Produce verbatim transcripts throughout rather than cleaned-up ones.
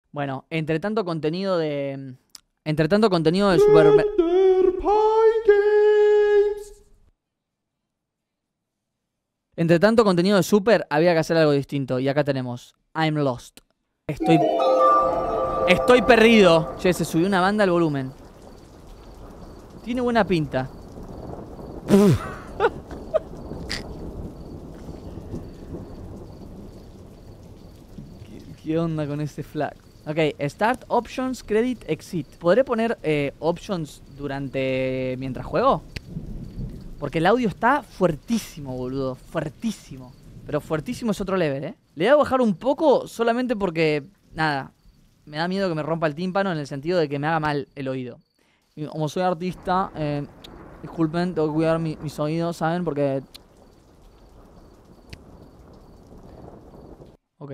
Bueno, entre tanto contenido de... Entre tanto contenido de Super... Entre tanto contenido de Super, había que hacer algo distinto. Y acá tenemos I'm Lost. Estoy... Estoy perdido. Che, se subió una banda al volumen. Tiene buena pinta. ¿Qué, ¿Qué onda con este flag? Ok, Start Options Credit Exit. ¿Podré poner eh, options durante... mientras juego? Porque el audio está fuertísimo, boludo. Fuertísimo. Pero fuertísimo es otro level, ¿eh? Le voy a bajar un poco solamente porque... Nada. Me da miedo que me rompa el tímpano en el sentido de que me haga mal el oído. Y como soy artista, eh, disculpen, tengo que cuidar mi, mis oídos, ¿saben? Porque... Ok.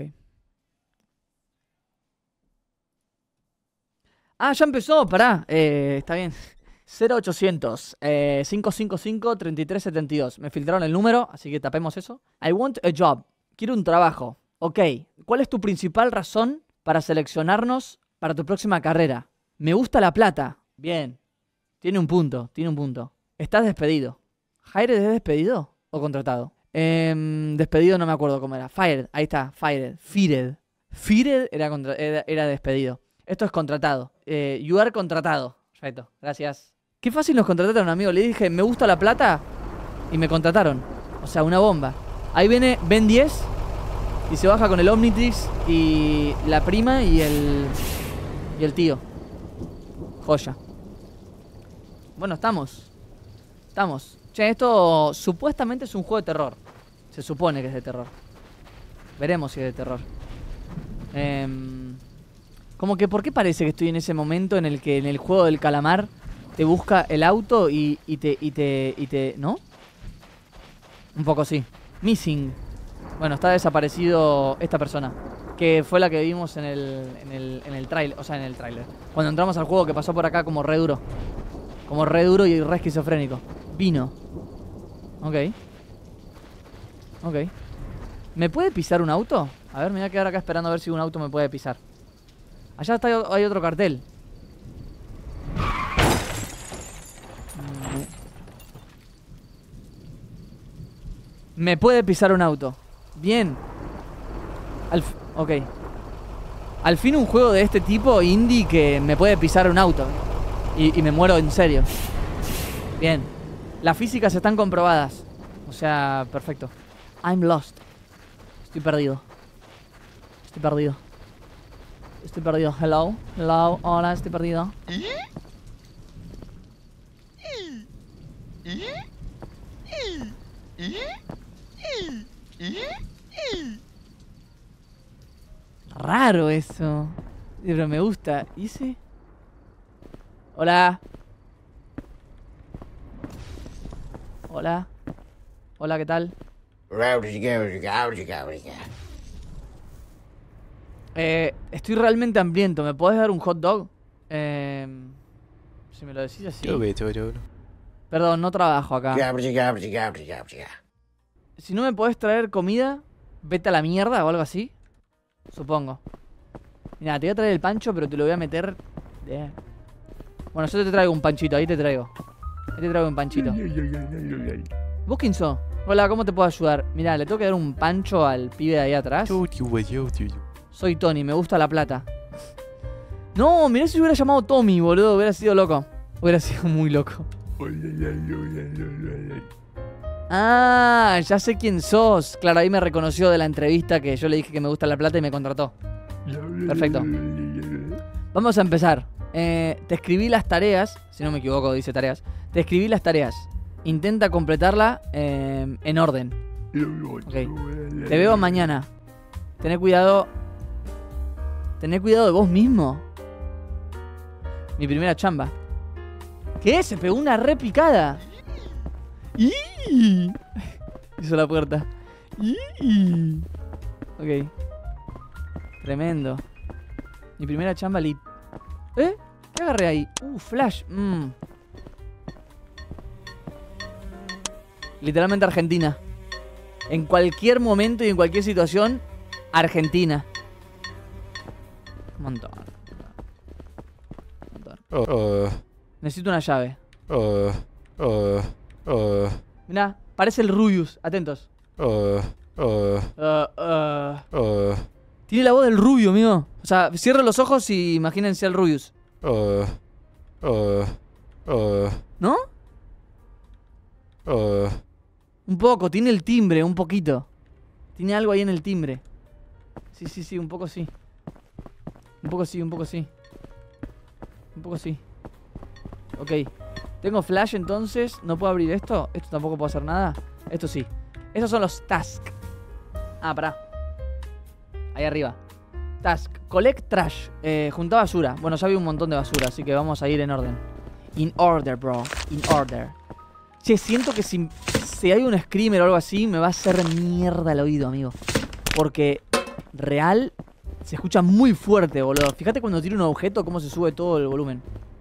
Ah, ya empezó, pará. Eh, está bien. cero ochocientos, eh, cinco cinco cinco, treinta y tres setenta y dos. Me filtraron el número, así que tapemos eso. I want a job. Quiero un trabajo. Ok. ¿Cuál es tu principal razón para seleccionarnos para tu próxima carrera? Me gusta la plata. Bien. Tiene un punto, tiene un punto. Estás despedido. ¿Hired es despedido o contratado? Eh, despedido no me acuerdo cómo era. Fired, ahí está, fired. Fired. Fired era, contra era, era despedido. Esto es contratado. Eh, you are contratado. Perfecto, gracias. Qué fácil nos contrataron, amigo. Le dije, me gusta la plata y me contrataron. O sea, una bomba. Ahí viene Ben diez y se baja con el Omnitrix y la prima y el... y el tío. Joya. Bueno, estamos. Estamos. Che, esto supuestamente es un juego de terror. Se supone que es de terror. Veremos si es de terror. Eh, como que, ¿por qué parece que estoy en ese momento en el que en el juego del calamar te busca el auto y, y te... y te... y te... ¿no? Un poco sí. Missing. Bueno, está desaparecido esta persona. Que fue la que vimos en el... en el, en el trailer. O sea, en el trailer. Cuando entramos al juego, que pasó por acá como re duro. Como re duro y re esquizofrénico. Vino. Ok. Ok. ¿Me puede pisar un auto? A ver, me voy a quedar acá esperando a ver si un auto me puede pisar. Allá está, hay otro cartel. Me puede pisar un auto. Bien. Al ok. Al fin un juego de este tipo indie que me puede pisar un auto. Y, y me muero en serio. Bien. Las físicas están comprobadas. O sea, perfecto. I'm lost. Estoy perdido. Estoy perdido. Estoy perdido. Hello. Hello. Hola, estoy perdido. Raro eso. Pero me gusta. ¿Y ese? Hola. Hola. Hola, ¿qué tal? Eh, estoy realmente hambriento. ¿Me podés dar un hot dog? Eh, si me lo decís así. Perdón, no trabajo acá. Si no me podés traer comida, vete a la mierda o algo así. Supongo. Mira, te voy a traer el pancho, pero te lo voy a meter... Yeah. Bueno, yo te traigo un panchito, ahí te traigo. Ahí te traigo un panchito. ¿Vos quién sos? Hola, ¿cómo te puedo ayudar? Mira, le tengo que dar un pancho al pibe de ahí atrás. Soy Tony, me gusta la plata. No, mirá si se hubiera llamado Tommy, boludo. Hubiera sido loco. Hubiera sido muy loco. Ah, ya sé quién sos. Claro, ahí me reconoció de la entrevista que yo le dije que me gusta la plata y me contrató. Perfecto. Vamos a empezar. Eh, te escribí las tareas. Si no me equivoco, dice tareas. Te escribí las tareas. Intenta completarla eh, en orden. Okay. Te veo mañana. Tené cuidado. Tené cuidado de vos mismo. Mi primera chamba. ¿Qué? Se pegó una re picada. ¡Ih! Hizo la puerta. ¡Ih! Ok. Tremendo. Mi primera chamba lit. ¿Eh? ¿Qué agarré ahí? Uh, flash. Mm. Literalmente Argentina. En cualquier momento y en cualquier situación, Argentina. montón. Un montón. Uh, Necesito una llave. uh, uh, uh, Mirá, parece el Rubius. Atentos. uh, uh, Uh, uh. uh, Tiene la voz del Rubio, amigo. O sea, cierren los ojos y imagínense al Rubius. uh, uh, uh, ¿No? uh. Un poco, tiene el timbre, un poquito. Tiene algo ahí en el timbre. Sí, sí, sí, un poco sí. Un poco sí, un poco sí. Un poco sí. Ok. Tengo flash entonces. No puedo abrir esto. Esto tampoco puedo hacer nada. Esto sí. Estos son los tasks. Ah, pará. Ahí arriba. Task. Collect trash. Eh, junta basura. Bueno, ya vi un montón de basura, así que vamos a ir en orden. In order, bro. In order. Che, siento que si, si hay un screamer o algo así, me va a hacer mierda el oído, amigo. Porque real se escucha muy fuerte, boludo. Fíjate cuando tiro un objeto, cómo se sube todo el volumen.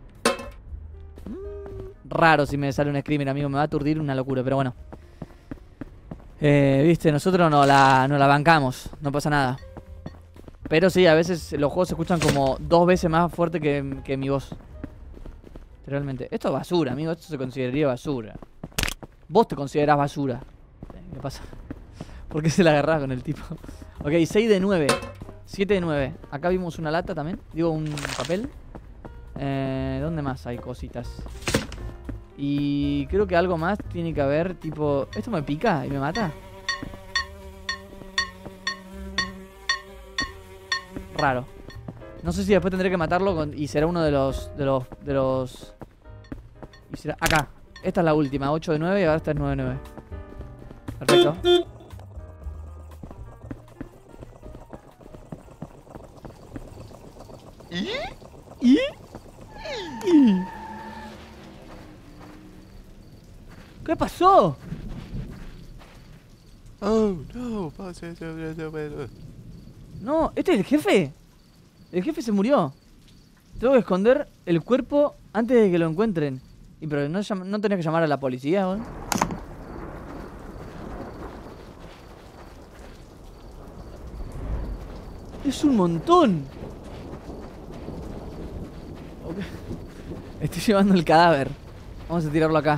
Mm, raro si me sale un screamer, amigo. Me va a aturdir una locura, pero bueno. Eh, viste, nosotros no la, no la bancamos. No pasa nada. Pero sí, a veces los juegos se escuchan como dos veces más fuerte que, que mi voz. Realmente. Esto es basura, amigo. Esto se consideraría basura. Vos te considerás basura. ¿Qué pasa? ¿Por qué se la agarrás con el tipo? Ok, seis de nueve. siete de nueve. Acá vimos una lata también. Digo, un papel. Eh, ¿Dónde más hay cositas? Y creo que algo más tiene que haber. Tipo, ¿esto me pica y me mata? Raro. No sé si después tendré que matarlo con, y será uno de los... De los... De los... Y será... Acá. Esta es la última. ocho de nueve y ahora esta es nueve de nueve. Perfecto. ¿Y? ¿Y? ¿Qué pasó? Oh, no. No, ¿este es el jefe? El jefe se murió. Tengo que esconder el cuerpo antes de que lo encuentren. Y pero no, no tenés que llamar a la policía, ¿no? Es un montón. Okay. Estoy llevando el cadáver. Vamos a tirarlo acá.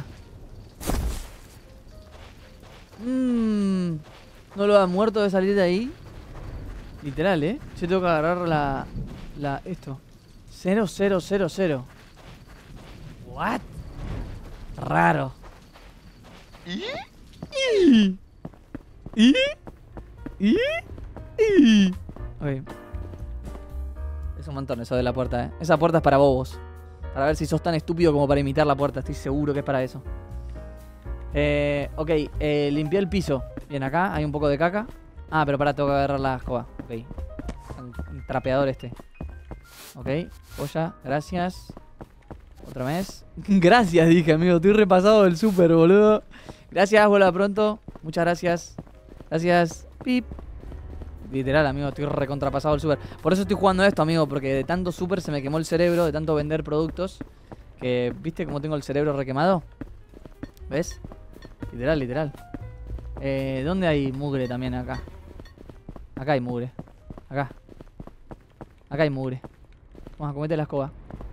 Mmm. ¿No lo ha muerto de salir de ahí? Literal, ¿eh? Yo tengo que agarrar la... la esto. cero, cero, cero, cero. What? Raro. ¿Y? ¿Y? ¿Y? ¿Y? ¿Y? Ok. Es un montón eso de la puerta, ¿eh? Esa puerta es para bobos. Para ver si sos tan estúpido como para imitar la puerta. Estoy seguro que es para eso. Eh, ok, eh, limpié el piso. Bien, acá hay un poco de caca. Ah, pero para, tengo que agarrar la escoba. Ok. Un trapeador este. Ok, polla, gracias. Otra vez. Gracias, dije, amigo. Estoy repasado del súper, boludo. Gracias, vuelva pronto. Muchas gracias. Gracias. Pip. Literal, amigo, estoy recontrapasado del súper. Por eso estoy jugando esto, amigo. Porque de tanto súper se me quemó el cerebro. De tanto vender productos. Que, ¿viste cómo tengo el cerebro requemado? ¿Ves? Literal, literal. Eh, ¿Dónde hay mugre también acá? Acá hay mugre. Acá. Acá hay mugre. Vamos a cometer la escoba.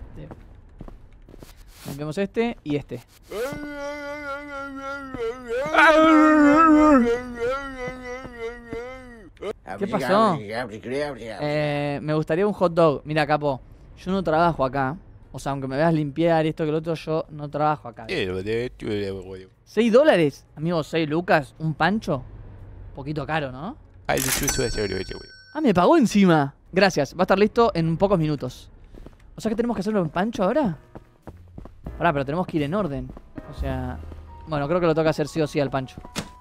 Limpiamos este y este. ¿Qué pasó? Eh, me gustaría un hot dog. Mira, capo, yo no trabajo acá. O sea, aunque me veas limpiar y esto que lo otro, yo no trabajo acá. ¿Seis dólares? Amigo, seis lucas. ¿Un pancho? Un poquito caro, ¿no? Ah, me pagó encima. Gracias, va a estar listo en pocos minutos. O sea que tenemos que hacerlo en pancho ahora. Pará, pero tenemos que ir en orden. O sea... Bueno, creo que lo toca hacer sí o sí al pancho.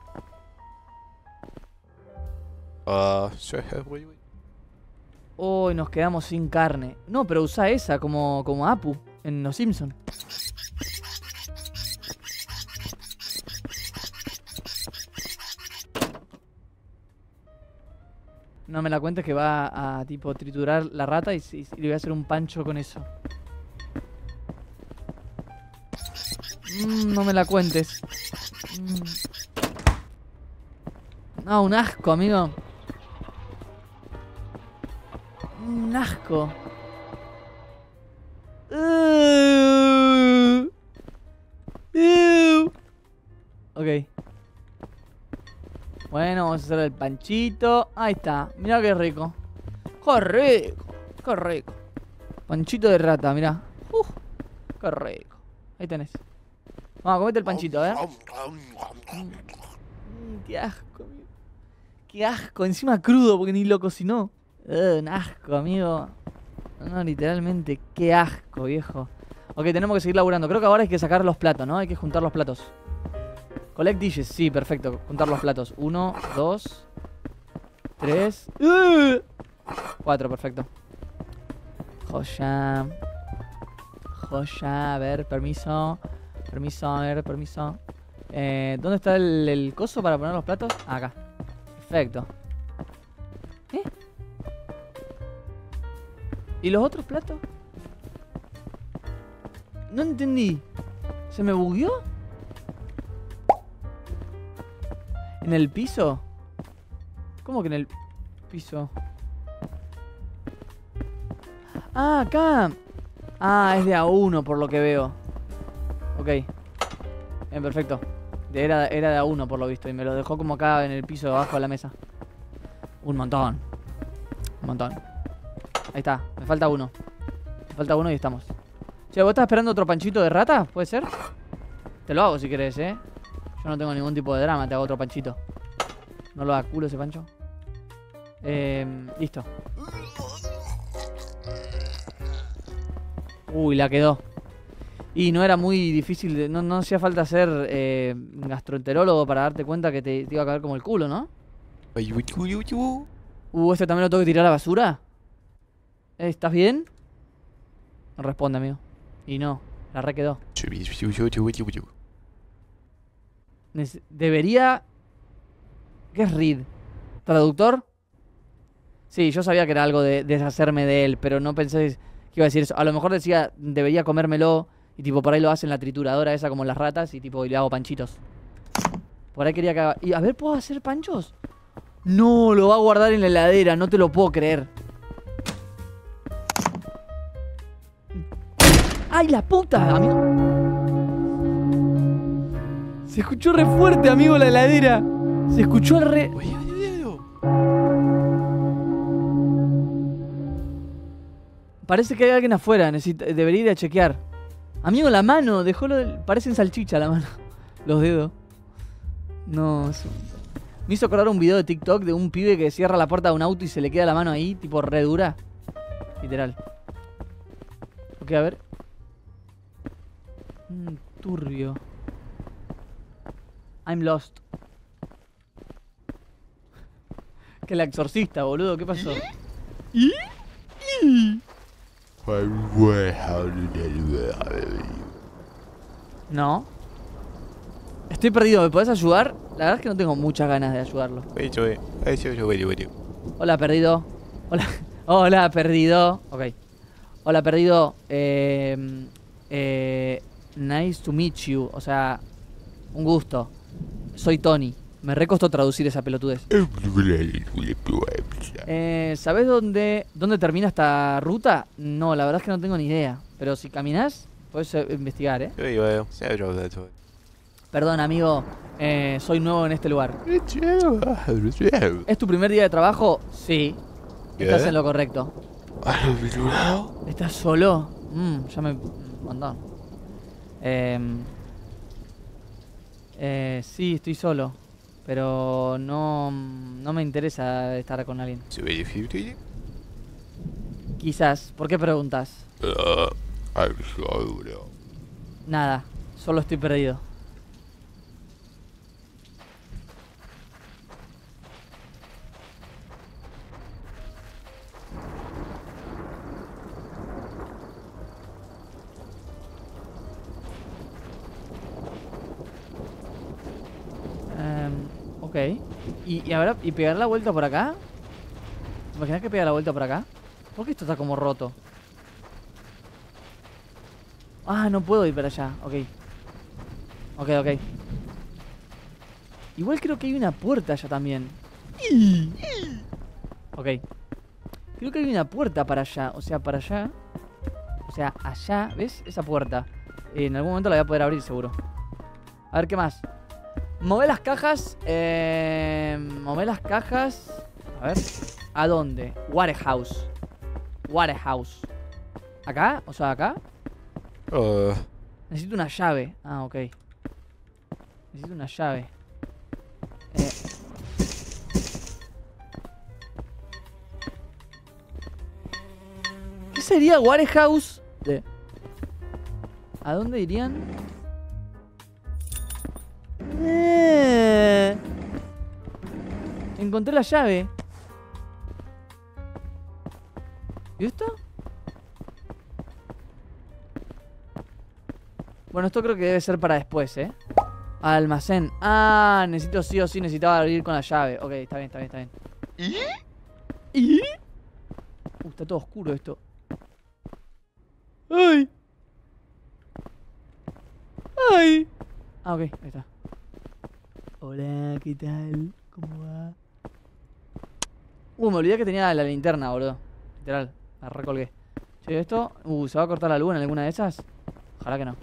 Uy, nos quedamos sin carne. No, pero usa esa como, como Apu en Los Simpsons. No me la cuentes que va a tipo triturar la rata y, y, y le voy a hacer un pancho con eso. Mm, no me la cuentes. Mm. No, un asco, amigo. Un asco. Uh, uh. Ok. Bueno, vamos a hacer el panchito. Ahí está. Mirá qué rico. Qué rico. Qué rico. Panchito de rata, mirá. Uf, qué rico. Ahí tenés. Vamos, comete el panchito, ¿eh? Mm, qué asco, amigo. Qué asco. Encima crudo porque ni lo cocinó. Uh, un asco, amigo. No, literalmente, qué asco, viejo. Ok, tenemos que seguir laburando. Creo que ahora hay que sacar los platos, ¿no? Hay que juntar los platos. Collect dishes, sí, perfecto. Juntar los platos. Uno, dos, tres. ¡Uh! Cuatro, perfecto. Joya. Joya, a ver, permiso. Permiso, a ver, permiso. Eh, ¿Dónde está el, el coso para poner los platos? Ah, acá. Perfecto. ¿Eh? ¿Y los otros platos? No entendí. ¿Se me bugueó? ¿En el piso? ¿Cómo que en el piso? Ah, acá. Ah, es de a uno por lo que veo. Ok. Bien, perfecto. Era, era de a uno por lo visto. Y me lo dejó como acá en el piso debajo de la mesa. Un montón. Un montón. Ahí está. Me falta uno. Me falta uno y estamos. Che, ¿vos estás esperando otro panchito de rata? ¿Puede ser? Te lo hago si querés, ¿eh? Yo no tengo ningún tipo de drama. Te hago otro panchito. No lo da culo ese pancho. Eh, listo. Uy, la quedó. Y no era muy difícil, de, no, no hacía falta ser eh, gastroenterólogo para darte cuenta que te, te iba a caer como el culo, ¿no? Uh, ¿este también lo tengo que tirar a la basura? ¿Estás bien? No responde, amigo. Y no, la re quedó. Nece- Debería... ¿Qué es read? ¿Traductor? Sí, yo sabía que era algo de deshacerme de él, pero no pensé que iba a decir eso. A lo mejor decía, debería comérmelo. Y tipo, por ahí lo hacen en la trituradora esa como las ratas. Y tipo, y le hago panchitos. Por ahí quería que haga... Y a ver, ¿puedo hacer panchos? No, lo va a guardar en la heladera. No te lo puedo creer. ¡Ay, la puta! Amigo. Se escuchó re fuerte, amigo, la heladera. Se escuchó el re... Parece que hay alguien afuera. Necesita... Debería ir a chequear. Amigo, la mano. Dejó lo del... Parecen salchicha la mano. Los dedos. No, es un... Me hizo acordar un video de TikTok de un pibe que cierra la puerta de un auto y se le queda la mano ahí, tipo re dura. Literal. Ok, a ver. Mm, turbio. I'm lost. Que la exorcista, boludo. ¿Qué pasó? ¿Y? No. Estoy perdido, ¿me podés ayudar? La verdad es que no tengo muchas ganas de ayudarlo. Hola, perdido. Hola. Hola, perdido. Ok. Hola, perdido. Eh, eh, nice to meet you. O sea, un gusto. Soy Tony. Me recostó traducir esa pelotudez. Eh, ¿Sabés dónde, dónde termina esta ruta? No, la verdad es que no tengo ni idea. Pero si caminás, puedes eh, investigar, ¿eh? Perdón, amigo. Eh, soy nuevo en este lugar. ¿Es tu primer día de trabajo? Sí. Estás en lo correcto. ¿Estás solo? Mm, ya me mandó. Eh, eh, sí, estoy solo. Pero no, no me interesa estar con alguien. Quizás. ¿Por qué preguntas? Nada. Solo estoy perdido. Ok. ¿Y, y ahora, y pegar la vuelta por acá? ¿Te imaginas que pega la vuelta por acá? ¿Por qué esto está como roto? Ah, no puedo ir para allá. Ok. Ok, ok. Igual creo que hay una puerta allá también. Ok. Creo que hay una puerta para allá. O sea, para allá. O sea, allá, ¿ves? Esa puerta. Eh, en algún momento la voy a poder abrir, seguro. A ver, ¿qué más? Mover las cajas. Eh, mover las cajas. A ver. ¿A dónde? Warehouse. Warehouse. ¿Acá? O sea, acá. Uh, Necesito una llave. Ah, ok. Necesito una llave. Eh. ¿Qué sería Warehouse? De... ¿A dónde irían? Eh. Encontré la llave. ¿Y esto? Bueno, esto creo que debe ser para después, ¿eh? Almacén. Ah, necesito sí o sí, necesitaba abrir con la llave. Ok, está bien, está bien, está bien. ¿Y? ¿Y? Uh, está todo oscuro esto. ¡Ay! ¡Ay! Ah, ok, ahí está. Hola, ¿qué tal? ¿Cómo va? Uh, me olvidé que tenía la linterna, boludo. Literal, la recolgué. Che, esto... Uh, ¿se va a cortar la luz en alguna de esas? Ojalá que no.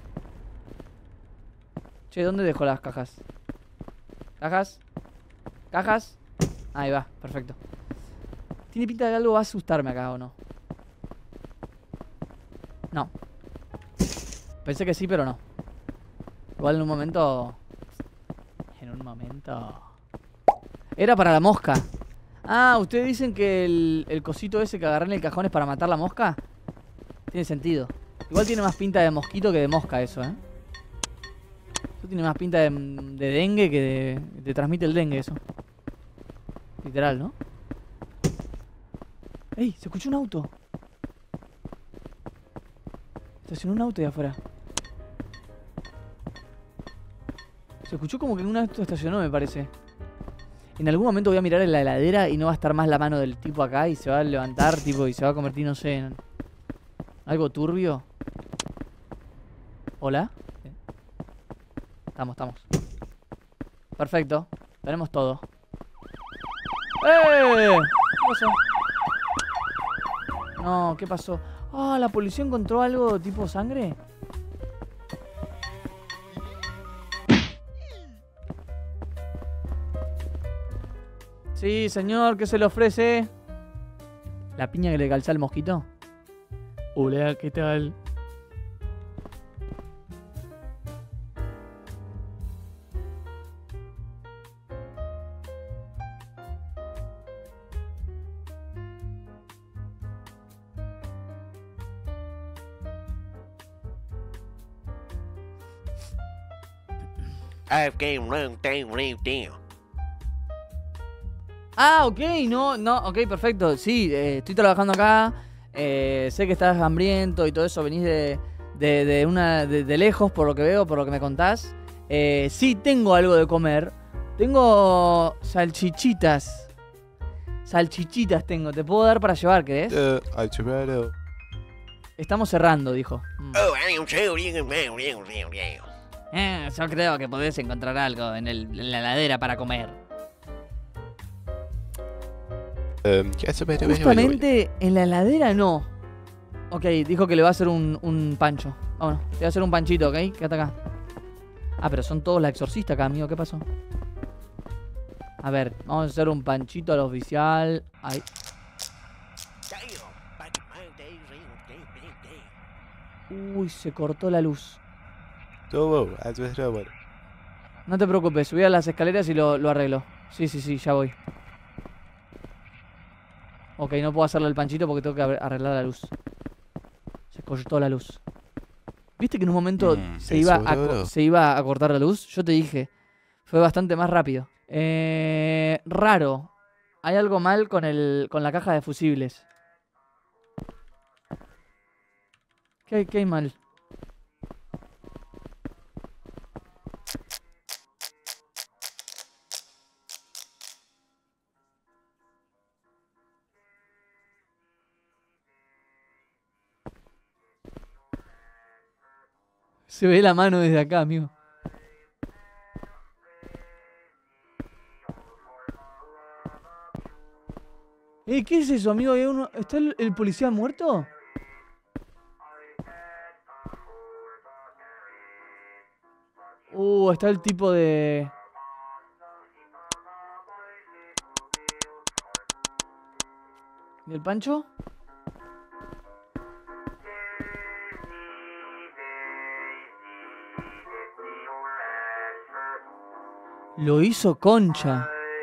Che, ¿dónde dejo las cajas? ¿Cajas? ¿Cajas? Ahí va, perfecto. Tiene pinta de que algo va a asustarme acá, ¿o no? No. Pensé que sí, pero no. Igual en un momento... En un momento... Era para la mosca. Ah, ¿ustedes dicen que el, el cosito ese que agarré en el cajón es para matar la mosca? Tiene sentido. Igual tiene más pinta de mosquito que de mosca eso, ¿eh? Eso tiene más pinta de, de dengue que de... Te transmite el dengue eso. Literal, ¿no? ¡Ey! Se escuchó un auto. Estacionó un auto ahí afuera. Se escuchó como que un auto estacionó, me parece. En algún momento voy a mirar en la heladera y no va a estar más la mano del tipo acá y se va a levantar, tipo, y se va a convertir, no sé, en algo turbio. ¿Hola? Estamos, estamos. Perfecto. Tenemos todo. ¡Eh! ¿Qué pasó? No, ¿qué pasó? Ah, ¿la policía encontró algo tipo sangre? Sí, señor, ¿qué se le ofrece? ¿La piña que le calza al mosquito? Hola, ¿qué tal? Ah, ok, no, no, ok, perfecto. Sí, eh, estoy trabajando acá. Eh, sé que estás hambriento y todo eso. Venís de, de, de una de, de lejos, por lo que veo, por lo que me contás. Eh, sí, tengo algo de comer. Tengo salchichitas. Salchichitas tengo. ¿Te puedo dar para llevar, querés? uh, I tomato. Estamos cerrando, dijo. Mm. Eh, yo creo que podés encontrar algo en, el, en la heladera para comer. Um, yeah, tomato. Justamente en la heladera no. Ok, dijo que le va a hacer un, un pancho. Vámonos, te voy a hacer un panchito, ¿ok? Quédate acá. Ah, pero son todos la exorcista acá, amigo. ¿Qué pasó? A ver, vamos a hacer un panchito al oficial. Ahí. Uy, se cortó la luz. No te preocupes, subí a las escaleras y lo, lo arreglo. Sí, sí, sí, ya voy. Ok, no puedo hacerle el panchito porque tengo que arreglar la luz. Se cortó la luz. ¿Viste que en un momento Mm, se, iba a, seguro. se iba a cortar la luz? Yo te dije. Fue bastante más rápido. Eh, raro. Hay algo mal con, el, con la caja de fusibles. ¿Qué, hay- qué hay mal? Se ve la mano desde acá, amigo. Eh, ¿qué es eso, amigo? ¿Hay uno- ¿Está el, el policía muerto? Uh, está el tipo de... ¿Y el Pancho? Lo hizo Concha.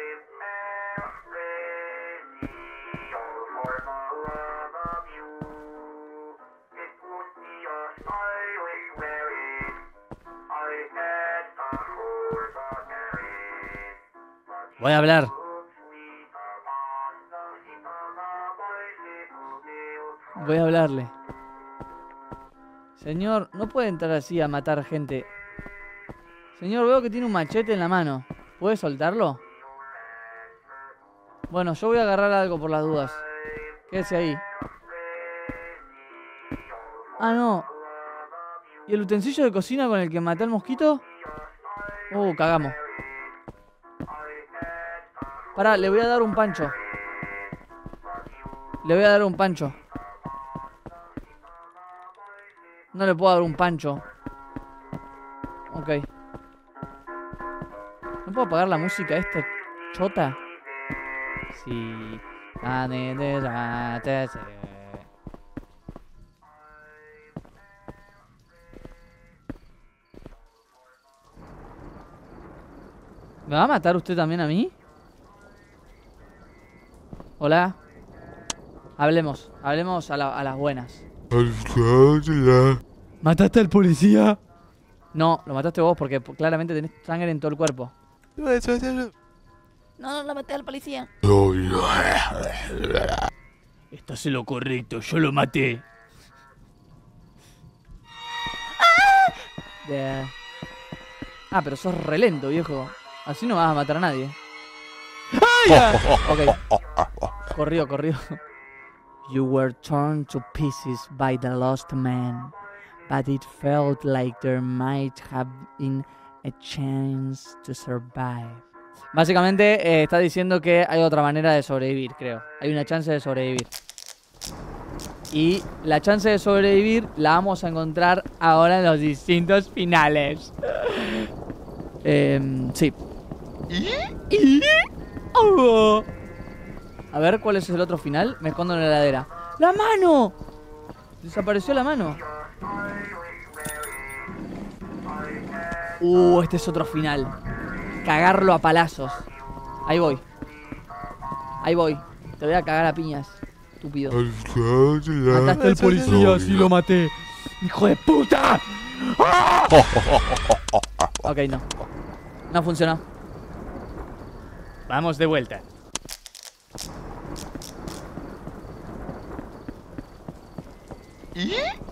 Voy a hablar. Voy a hablarle. Señor, no puede entrar así a matar gente. Señor, veo que tiene un machete en la mano. ¿Puede soltarlo? Bueno, yo voy a agarrar algo por las dudas. Quédese ahí. Ah, no. ¿Y el utensilio de cocina con el que maté al mosquito? Uh, cagamos. Pará, le voy a dar un pancho. Le voy a dar un pancho. No le puedo dar un pancho. Ok. ¿No puedo apagar la música esta chota? Sí. ¿Me va a matar usted también a mí? Hola. Hablemos. Hablemos a, la, a las buenas. ¿Mataste al policía? No, lo mataste vos porque claramente tenés sangre en todo el cuerpo. No, no lo maté al policía. Estás en lo correcto, yo lo maté. De... Ah, pero sos re lento, viejo. Así no vas a matar a nadie. ¡Ay! Ok. Corrió, corrió. You were torn to pieces by the lost man, but it felt like there might have been a chance to survive. Básicamente eh, está diciendo que hay otra manera de sobrevivir, creo. Hay una chance de sobrevivir. Y la chance de sobrevivir la vamos a encontrar ahora en los distintos finales. eh, sí. Oh. A ver, ¿cuál es el otro final? Me escondo en la heladera. ¡La mano! Desapareció la mano. Uh, este es otro final. Cagarlo a palazos. Ahí voy. Ahí voy. Te voy a cagar a piñas, estúpido. Mataste al policía, sí lo maté. ¡Hijo de puta! ¡Ah! Ok, no. No funcionó. Vamos de vuelta. ¿Y?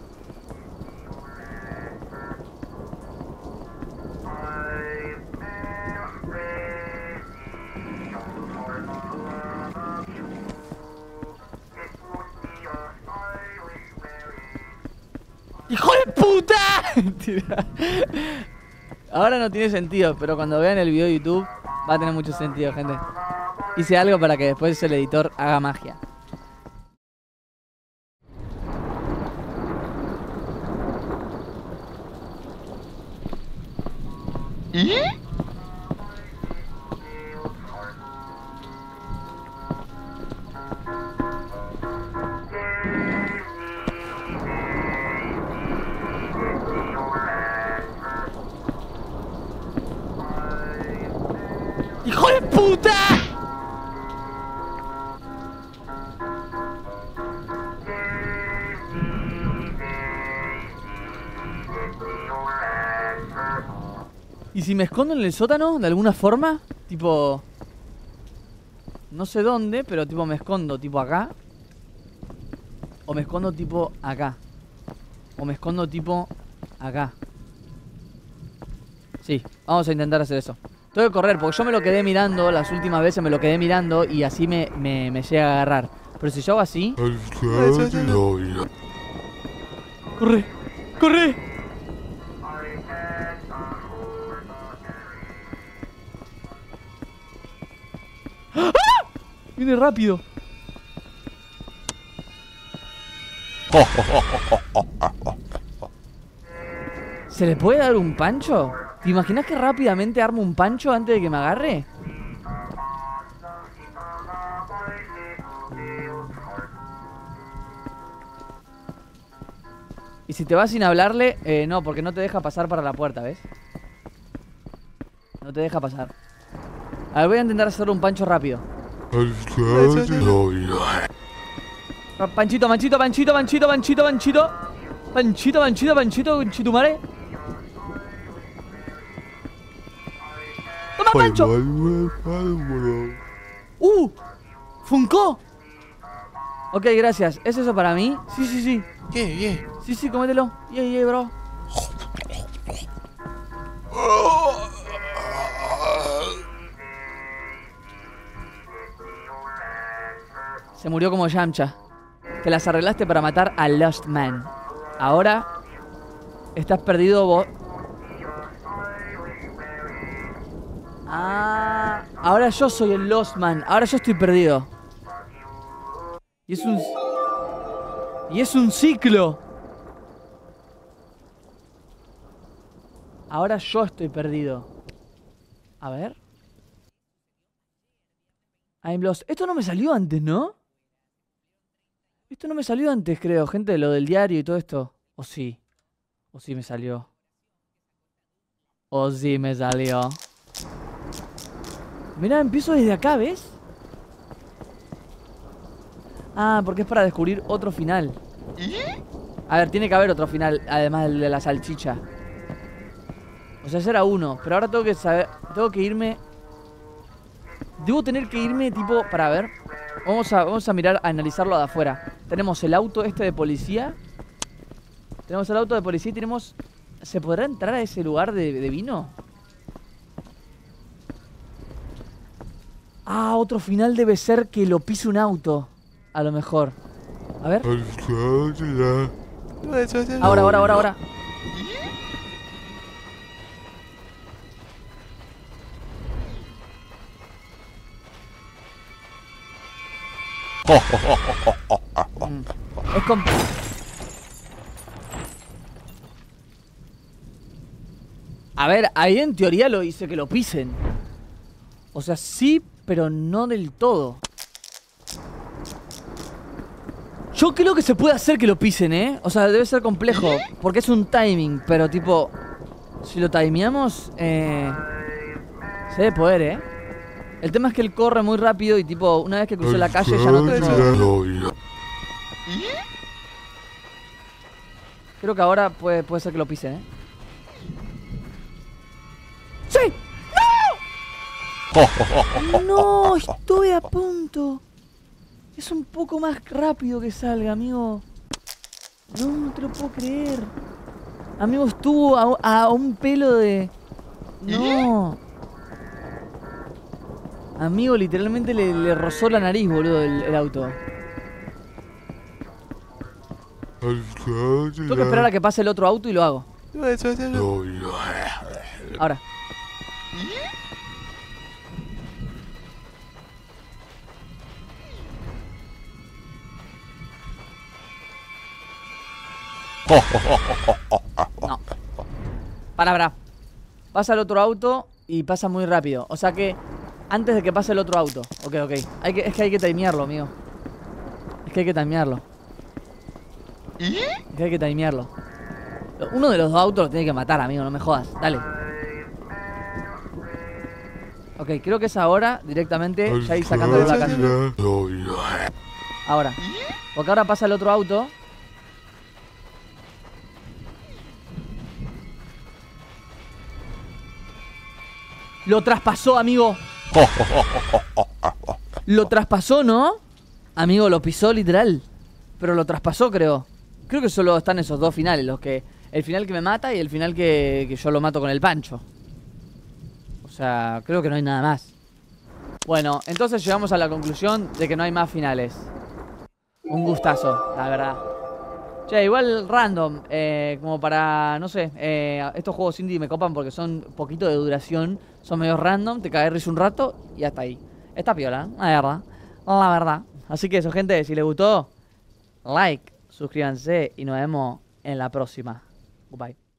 ¡Hijo de puta! Mentira. Ahora no tiene sentido, pero cuando vean el video de YouTube va a tener mucho sentido, gente. Hice algo para que después el editor haga magia. ¿Y? ¡Hijo de puta! ¿Y si me escondo en el sótano de alguna forma? Tipo... No sé dónde, pero tipo me escondo tipo acá. O me escondo tipo acá. O me escondo tipo acá. Sí, vamos a intentar hacer eso. Tengo que correr, porque yo me lo quedé mirando. Las últimas veces me lo quedé mirando y así me, me, me llega a agarrar. Pero si yo hago así... ¡Corre! ¡Corre! ¡Ah! Viene rápido. ¿Se le puede dar un pancho? ¿Te imaginas que rápidamente armo un pancho antes de que me agarre? Y si te vas sin hablarle, eh, no, porque no te deja pasar para la puerta, ¿ves? No te deja pasar. A ver, voy a intentar hacer un pancho rápido. Panchito, panchito, panchito, panchito, panchito, panchito. Panchito, panchito, panchito, panchito, madre. ¡Toma, pancho! ¡Uh! ¡Funcó! Ok, gracias. ¿Es eso para mí? Sí, sí, sí. Yeah, yeah. Sí, sí, cómetelo. Yeah, yeah, bro. Se murió como Yamcha. Te las arreglaste para matar a Lost Man. Ahora estás perdido vos. Ah, ahora yo soy el Lost Man. Ahora yo estoy perdido. Y es un... Y es un ciclo. Ahora yo estoy perdido. A ver. I'm lost. Esto no me salió antes, ¿no? Esto no me salió antes, creo, gente, lo del diario y todo esto. ¿O sí? ¿O sí me salió? ¿O sí me salió? Mirá, empiezo desde acá, ¿ves? Ah, porque es para descubrir otro final. A ver, tiene que haber otro final, además del de la salchicha. O sea, ese era uno. Pero ahora tengo que saber... Tengo que irme... Debo tener que irme, tipo, para ver... Vamos a, vamos a mirar, a analizarlo de afuera. Tenemos el auto este de policía. Tenemos el auto de policía y tenemos... ¿Se podrá entrar a ese lugar de, de vino? Ah, otro final debe ser que lo pise un auto. A lo mejor. A ver. Ahora, ahora, ahora, ahora. Mm. Es con... A ver, ahí en teoría lo hice que lo pisen. O sea, sí, pero no del todo. Yo creo que se puede hacer que lo pisen, ¿eh? O sea, debe ser complejo, porque es un timing, pero tipo... Si lo timeamos, eh... se debe poder, ¿eh? El tema es que él corre muy rápido y tipo, una vez que crucé la calle ya no tengo... Creo que ahora puede, puede ser que lo pise, ¿eh? ¡Sí! ¡No! ¡No! Estoy a punto. Es un poco más rápido que salga, amigo. No, no te lo puedo creer. Amigo, estuvo a, a un pelo de... No. Amigo, literalmente le, le rozó la nariz, boludo, el, el auto. Tengo que esperar a que pase el otro auto y lo hago. Ahora. No. Para, para. Pasa el otro auto y pasa muy rápido. O sea que antes de que pase el otro auto. Ok, ok. Hay que, es que hay que timearlo, amigo. Es que hay que timearlo. Es que hay que timearlo. Uno de los dos autos lo tiene que matar, amigo. No me jodas. Dale. Ok, creo que es ahora directamente ya ir sacándolo de la calle. Ahora. Porque ahora pasa el otro auto. Lo traspasó, amigo. Lo traspasó, ¿no? Amigo, lo pisó literal. Pero lo traspasó, creo. Creo que solo están esos dos finales. Los que... El final que me mata y el final que, que yo lo mato con el pancho. O sea, creo que no hay nada más. Bueno, entonces llegamos a la conclusión de que no hay más finales. Un gustazo, la verdad. Che, igual random, eh, como para, no sé, eh, estos juegos indie me copan porque son poquito de duración, son medio random, te caes risa un rato y hasta ahí. Está piola, la verdad, la verdad. Así que eso, gente, si les gustó, like, suscríbanse y nos vemos en la próxima. Goodbye.